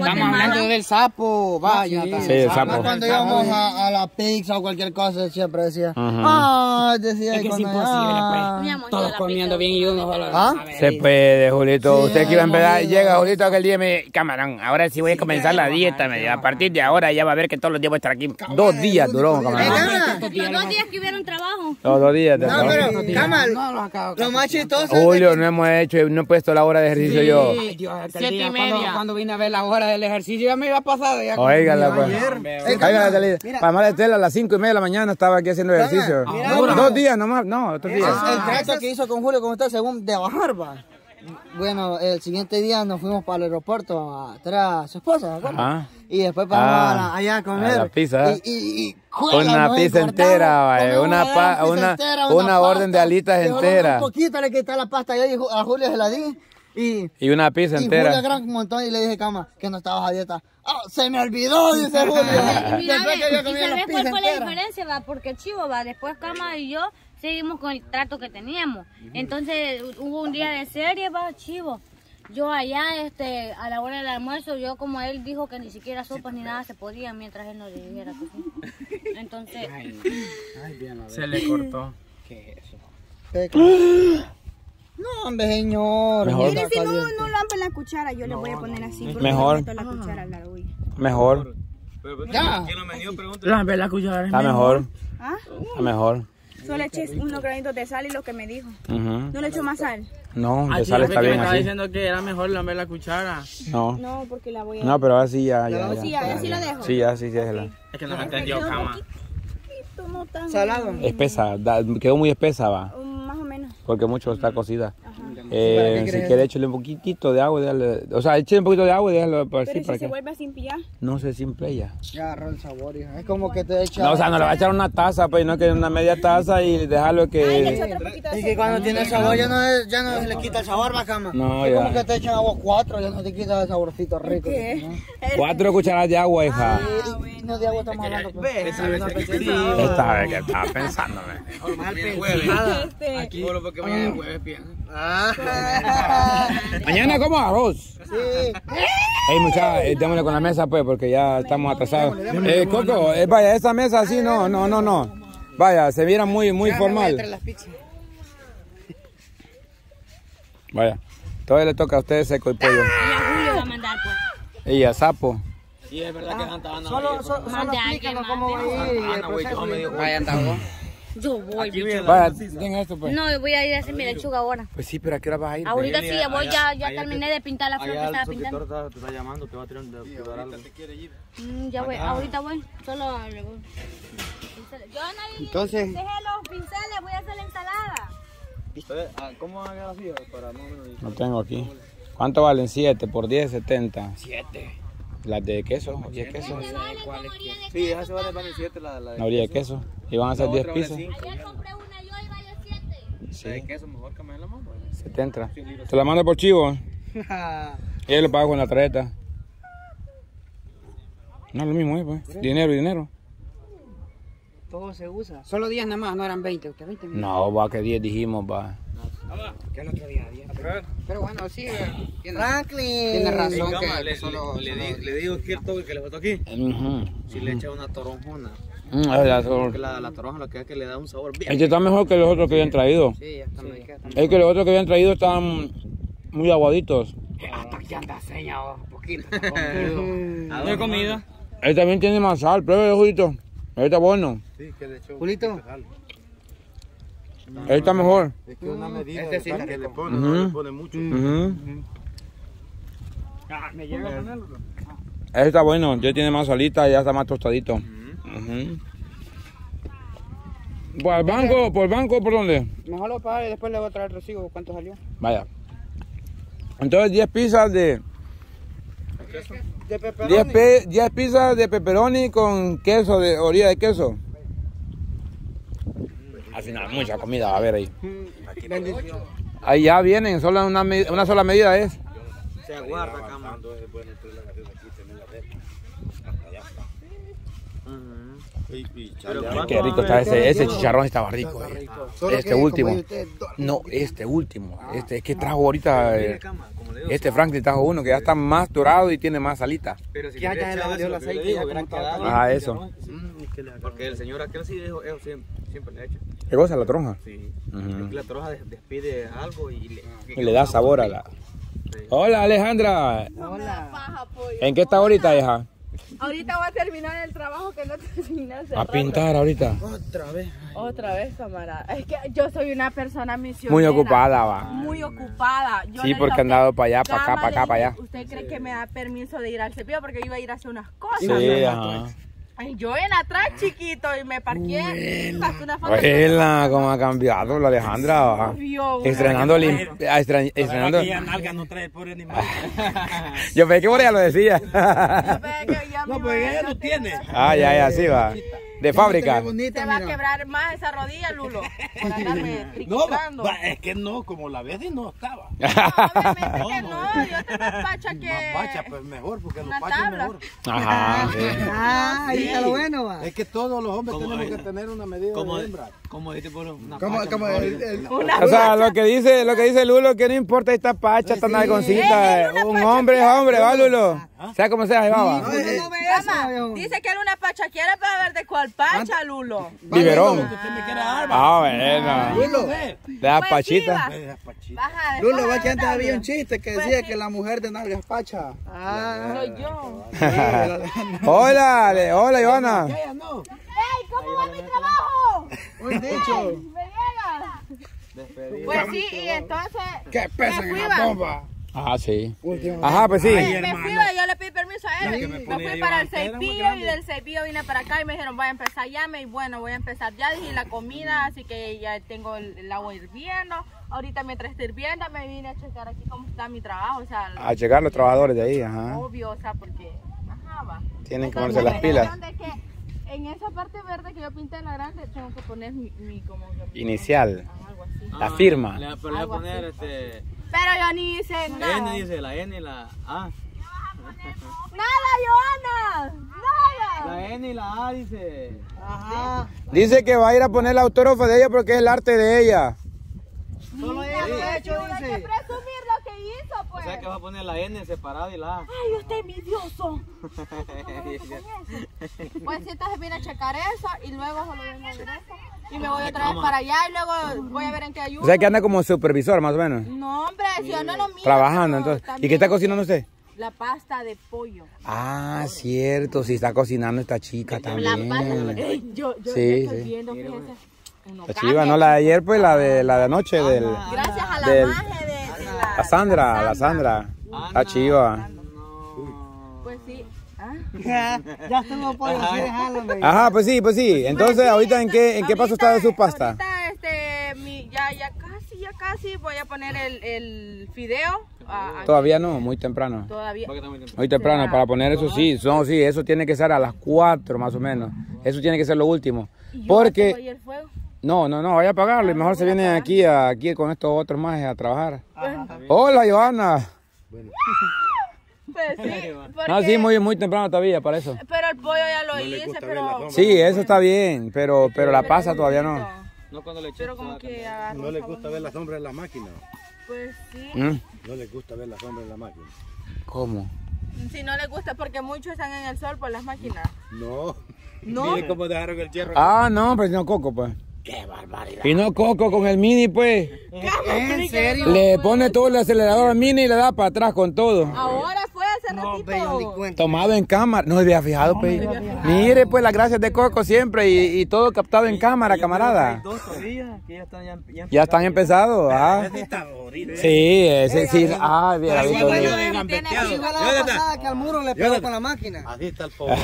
Estamos hablando del sapo, vaya. Sí, el sapo. Cuando íbamos a la pizza o cualquier cosa, siempre decía, decía. Es que es imposible, pues. Todos comiendo bien y uno solo. Se puede, Julito. Usted que iba a empezar, llega Julito aquel día y me dice, camarón, ahora sí voy a comenzar la dieta. Me dice, a partir de ahora ya va a ver que todos los días voy a estar aquí. 2 días duró, camarón. Los 2 días que hubieron trabajo. Los 2 días. No, pero, Camal, lo más chistoso es Julio, no he puesto la hora de ejercicio yo. 7:30. Cuando vine a ver la hora del ejercicio ya me iba pasado. Óigala, pues. Óigala, Talía. Para más de Estela, a las 5:30 de la mañana estaba aquí haciendo ejercicio. 2 días nomás, no, otros días. el trato que hizo con Julio, con usted, según de bajar, va. Bueno, el siguiente día nos fuimos para el aeropuerto a traer a su esposa, ¿de acuerdo? Y después pasamos allá a comer. La pizza. Y una pizza entera, una orden de alitas entera. Un poquito le quité la pasta yo a Julio se la di. Y una pizza entera. Y Julio gran montón y le dije, cama, que no estabas a dieta. Se me olvidó, dice Julio. Después que yo comí la pizza ¿cuál fue la diferencia, va? Porque Chivo, va, después Cama y yo seguimos con el trato que teníamos. Entonces hubo un día de serie, va, Chivo. Yo allá, a la hora del almuerzo, yo como él dijo que ni siquiera sopas ni nada se podía mientras él no le dijera que sí. Entonces... se le cortó. ¿Qué es eso? No, hombre, señor. Mire, si no lampen la cuchara, yo le voy a poner así. Mejor. La cuchara a la olla. Mejor. Ya. Lampe la cuchara. Está mejor. ¿Ah? Está mejor. Solo eché unos granitos de sal y lo que me dijo. No le echo más sal. No, de sal está bien me estaba así. diciendo que era mejor lamber la cuchara. No. No, porque la voy a... No, pero ahora sí ya. Sí, ya sí lo dejo. Sí, ya sí, déjela. Es que no me entendió, Cama. No tan... Salado. Espesa, quedó muy espesa, va. Más o menos. Porque mucho está cocida. Si quiere, échale un poquitito de agua, o sea, échale un poquito de agua y déjalo para Pero así, si para se que vuelve a simpliar. no se simple ya. Ya agarró el sabor, hija. Es como que te echa... No, o sea, no le va a echar una taza, pues, no que una media taza y dejarlo que... Es que cuando tiene sabor ya no se le quita el sabor, va, Cama. No, es ya. como que te echan agua 4, ya no te quita el saborcito rico. ¿Qué? 4 cucharadas de agua, hija. No de agua estamos hablando. Pues. Esta vez que estaba pensándome. Aquí solo porque mañana es jueves, piensa. Mañana como arroz. Sí. Ey, muchachos, démosle con la mesa, pues, porque ya estamos atrasados. Coco, vaya, esa mesa así, no. Vaya, se viera muy formal. Vaya, todavía le toca a ustedes seco y pollo. Y a Julio va a mandar, pues. Y a sapo. Y es verdad que Santa Ana Solo explícanos cómo va a ir el proceso. vaya, anda vos. Yo voy, bicho. Vaya, tenga esto, pues. No, voy a ir a hacer mi lechuga ahora. Pues sí, pero ¿a qué hora vas a ir? Ahorita sí, ya voy, ya terminé de pintar la flor que estaba pintando. Te está llamando, te va a tener que dar algo. Ya voy, ahorita voy. Solo le voy. Yo nadie. Entonces... Deje los pinceles, voy a hacer la ensalada. ¿Cómo van a quedar así? Para más o menos... No tengo aquí. ¿Cuánto valen? 7 por 10, 70. 7. Las de queso, 10 quesos. Sí, esas se vale para 7 la La orilla de queso. Y van a ser 10 pisos. Ayer compré una yo y vale 7. Sí. de queso mejor que me den la mano. 70. Te la mando por chivo. Y él lo paga con la tarjeta. No es lo mismo, pues. Dinero. Todo se usa. Solo 10 nada más, no eran 20. ¿Usted 20? No, va, que 10 dijimos, va. Que el otro día 10. Pero bueno, sí, Franklin. tiene razón Le digo que el toque que le faltó aquí. Si le echa una toronjona. Porque la toronja lo que es que le da un sabor bien. Este está mejor que los otros que habían traído. Sí, ya está medio. Es que los otros que habían traído están muy aguaditos. Hasta que anda seña, poquito. No he comido. Él también tiene más sal, pruébelo, Julito. Él está bueno. Sí, que le echó. Julito. Él está mejor. Es que una medida Este sí de está que le rico. pone, no le pone mucho. Me llega a ponerlo. Él está bueno, ya tiene más salita y ya está más tostadito. ¿Por el banco, por dónde? Mejor lo pago y después le voy a traer el recibo. ¿Cuánto salió? Vaya. Entonces 10 pizzas de 10 pizzas de pepperoni con queso, de orilla de queso. Al final mucha comida va a haber ahí. Ahí ya vienen, solo una sola medida es. Se aguarda, cama. Qué rico está ese chicharrón, estaba rico. Este último. No, este último. Este es que trajo ahorita. Este Franklin trajo uno que ya está más dorado y tiene más salita. Pero si ya le dio el aceite, ya hubiera quedado. Ah, eso. Porque el señor aquel sí dijo, eso siempre le ha hecho. ¿Qué cosa, la tronja? Sí. La tronja despide algo y le da sabor a la... Sí. Hola, Alejandra. Hola. ¿En qué está ahorita, hija? Ahorita voy a terminar el trabajo que no terminé hace A rato. pintar ahorita. Otra vez, camarada. Es que yo soy una persona misionera. Muy ocupada, va. Muy ocupada. Yo Sí, le porque dije, han dado para allá, para acá, para acá, para allá. ¿Usted cree que me da permiso de ir al cepillo? Porque yo iba a ir a hacer unas cosas. Sí, ajá. Ay, yo en atrás, chiquito, y me parqué. Saqué una foto. Buena, cómo ha cambiado la Alejandra, va. Estrenando estrenando. nalga no trae pobre animal. Yo pensé que por ella lo decía. No, pues ella lo tiene. Ah, ya, sí va. De fábrica. Se va a quebrar más esa rodilla, Lulo. Por andarme No, triciclando. es que no, como la ves y no estaba. No, obviamente que no. Yo tengo más pacha que... Más pacha, pues mejor, porque los una pachas es tabla. mejor. Ajá, sí. Ahí está lo bueno, va. Es que todos los hombres tenemos que tener una medida de hembra. Como dice por una O sea, lo que dice Lulo, que no importa esta pacha, esta nalgoncita. Un hombre es hombre, va, Lulo. Sea como sea, ahí va, va. Dice que era una pacha. ¿Quiere para ver de cuál pacha, Lulo? Biberón. Usted me quiere dar, Ah, bueno. Lulo, De la Pues pachita. Baja de Lulo, baja va que de antes había un tabla. chiste que decía que la mujer de nalgas pacha. Soy yo. Hola, hola, Ivana. Ella no. ¡Ey, cómo va mi trabajo! Un dicho. ¡Me llega! Pues sí, y entonces... ¿Qué pesa me en fui, la va. bomba? Ah, sí. Último. Ajá, pues sí. Me fui, yo le pedí permiso a él. que me Me ponía fui yo para el antes era muy cepillo grande. y del cepillo vine para acá y me dijeron, voy a empezar llame. Y bueno, voy a empezar ya. Dije la comida, así que ya tengo el agua hirviendo. Ahorita mientras está hirviendo me vine a checar aquí cómo está mi trabajo. O sea, A checar los trabajadores de ahí, ajá. obvio, o sea, porque... Ajá, va. Tienen que Entonces, ponerse las pilas. de que en esa parte verde que yo pinté en la grande tengo que poner mi como que- Inicial. algo así. La firma. Le voy a poner Pero yo ni hice la nada. N, dice la N y la A. Nada, Joana. Nada. La N y la A dice. Ajá. Dice que va a ir a poner el autógrafo de ella porque es el arte de ella. Solo ella lo ha hecho, Hay que dice. presumir lo que hizo, O pues. sea que va a poner la N separada y la A. Ay, usted es envidioso. Pues si entonces vine a checar eso y luego solo vengo a ver eso. Y me voy otra vez para allá y luego voy a ver en qué ayuda. O sea que anda como supervisor, más o menos. No, hombre, si yo no lo miro. Trabajando, entonces. ¿Y qué está cocinando usted? La pasta de pollo. Ah, cierto. Si está cocinando esta chica La también. pasta. Ey, yo Sí, estoy sí. viendo, fíjese. Uno La cambia. chiva, no la de ayer, pues la de anoche del... Gracias a la del- magia de La Sandra, la Sandra. La chiva. Pues sí. ¿Ah? Ya estuvo pollo, así déjalo. Ajá, pues sí, pues sí. Entonces, ahorita, ¿en qué paso está de su pasta? Ahorita, ya casi voy a poner el fideo. Todavía no, muy temprano. Todavía. Muy temprano, para poner eso sí. No, sí, eso tiene que ser a las 4 más o menos. Eso tiene que ser lo último. ¿Y yo Porque... tengo ahí el fuego? No, vaya a apagarlo y mejor se viene aquí con estos otros más a trabajar. Hola, Johanna. Pues sí, porque... No, sí, muy temprano todavía para eso. Pero el pollo ya lo hice, pero... Sí, eso está bien, pero la pasta todavía no. No cuando le eché. Pero como que agarró No le sabor. gusta ver la sombra en la máquina. Pues sí. ¿Mm? No le gusta ver la sombra en la máquina. ¿Cómo? Si no les gusta, porque muchos están en el sol por las máquinas. No. No. Mire cómo dejaron el hierro. Ah, no, pues no Coco, pues. ¡Qué barbaridad! Y no Coco con el Mini, pues. ¿En serio? Le pone todo el acelerador al Mini y le da para atrás con todo. Ahora fue hace No, ve, yo ni ratito. cuenta. Tomado en cámara. No se había fijado, pues. Mire, pues, las gracias de Coco siempre y todo captado en cámara, camarada. Dos torrillas que ya están Ya están empezados, ah. Está bonito. Sí, ese sí. Ah, bien, Así bien, igual bien. yo de gambeteado. Igual la vez pasada que al muro le pegó con la máquina. Así está el pobre.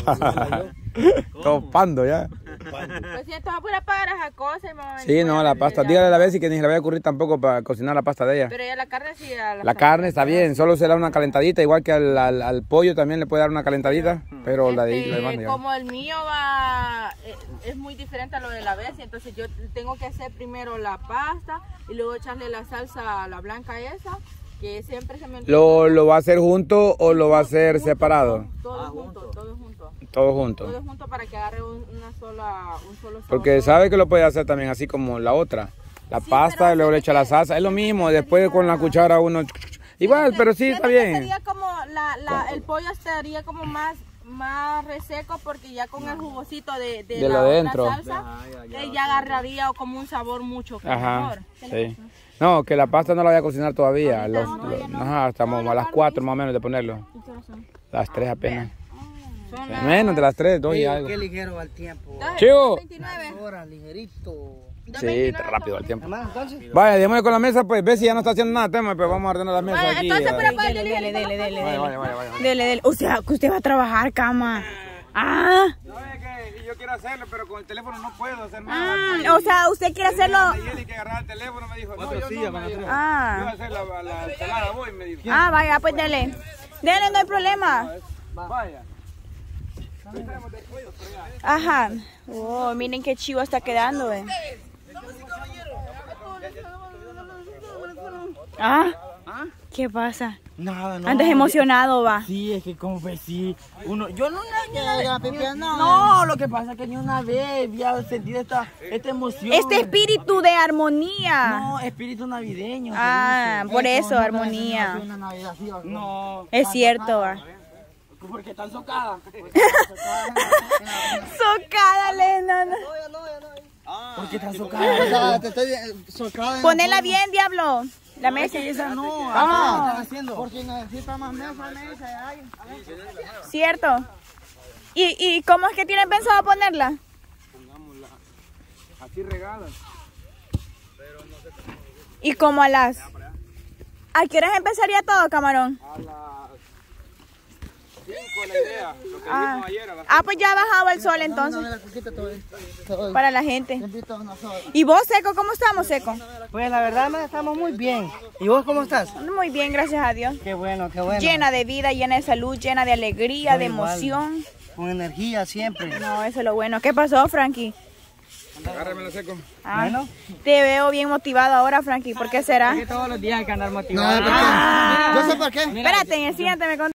Topando ya. Pues si esto va a poder apagar esa cosa y me va a Sí, no, la pasta. Dígale a la vez y que ni se le vaya a ocurrir tampoco para cocinar la pasta de ella. Pero ya la carne sí ya La carne está bien, solo se le da una calentadita, igual que al pollo también le puede dar una calentadita, pero la de la demás, digamos. como el mío va es muy diferente a lo de la vez, entonces yo tengo que hacer primero la pasta y luego echarle la salsa, la blanca esa, que siempre se me ¿Lo va a hacer junto o lo va a hacer separado? todo junto, todo junto. Todo junto. Todo junto para que agarre un solo sabor. Porque sabe que lo puede hacer también así como la otra. La Sí, pasta pero y luego le echa la salsa. Es lo mismo, después con la cuchara uno Igual, pero sí, está bien. Sería como el pollo estaría como más reseco porque ya con el jugosito de lo la dentro. salsa, ya agarraría como un sabor mucho mejor. Sí. No, que la pasta no la voy a cocinar todavía. Estamos a las 4 más o menos de ponerlo. Las 3 apenas. Sí, menos de las 3, 2 y algo. Qué ligero va el tiempo. Chivo. 29 horas, ligerito. Sí, rápido el tiempo. Vaya, démosle con la mesa, pues. Ve si ya no está haciendo nada, tema, pues vamos a ordenar la mesa aquí. Entonces, pero Dele. O sea, que usted va a trabajar, cama. Ah. No, es que yo quiero hacerlo, pero con el teléfono no puedo hacer nada. O sea, usted quiere hacerlo. Y que agarrar el teléfono me dijo, no, yo sillas no, van a traer. yo voy a hacer la ensalada, voy, me dijo. Vaya, pues dele. Dele, no hay problema. Vaya. Ajá. Oh, miren qué chivo está quedando, ¿Qué pasa? Nada, no. Andas emocionado, va. Sí, es que como pues sí, yo no no, lo que pasa es que ni una vez había sentido esta emoción. Este espíritu de armonía. No, espíritu navideño. Por eso, armonía. No. Es cierto, va. Porque están socadas. Socada, Lena. Porque están socadas. Ponela bien, diablo. La mesa. Esa no. Porque necesita más mesa. Cierto. ¿Y cómo es que tienen pensado ponerla? Pongámosla así regada. ¿Y como a las? ¿A qué horas empezaría todo, camarón? A las 5 la idea, lo que dijimos ayer a las pues ya ha bajado el sol entonces. Para la gente. ¿Y vos, Seco, cómo estamos, Seco? Pues la verdad, estamos muy bien. ¿Y vos cómo estás? Muy bien, gracias a Dios. Qué bueno, qué bueno. Llena de vida, llena de salud, llena de alegría, de emoción. Con energía siempre. No, eso es lo bueno. ¿Qué pasó, Frankie? Agárrame la Seco. Bueno. Te veo bien motivado ahora, Frankie. ¿Por qué será? Todos los días hay que andar motivado. No, ¿por qué? Yo sé por qué. Espérate, en el siguiente me